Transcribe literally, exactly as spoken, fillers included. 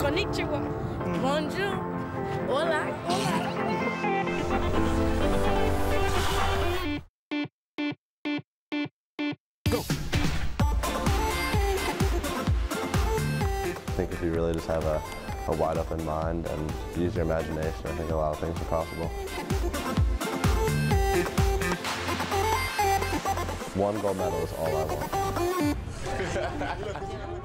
Konnichiwa. Bonjour. Hola. Hola. I think if you really just have a, a wide open mind and use your imagination, I think a lot of things are possible. One gold medal is all I want.